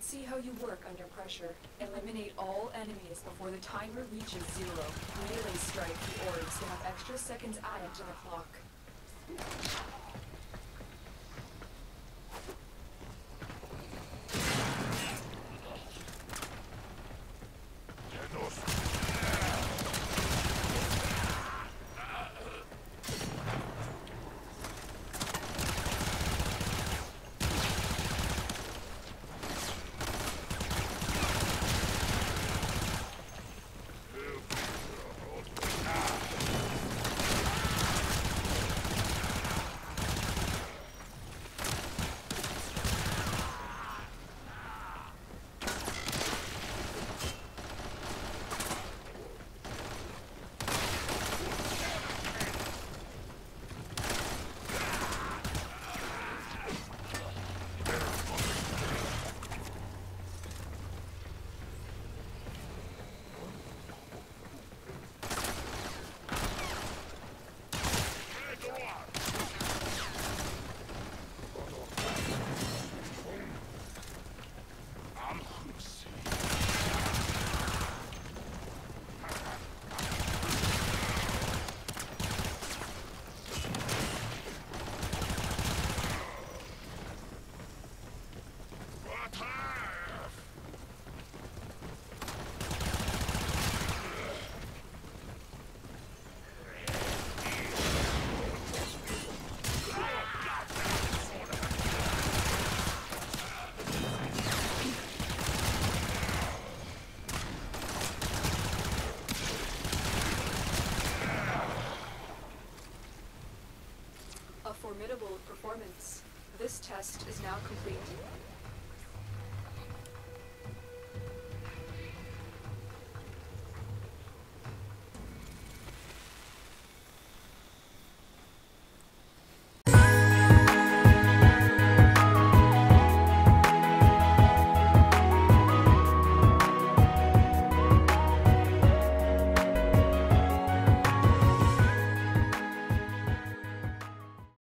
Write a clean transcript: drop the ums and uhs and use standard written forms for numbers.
Let's see how you work under pressure. Eliminate all enemies before the timer reaches 0. Melee strike the orbs to have extra seconds added to the clock. Formidable performance. This test is now complete.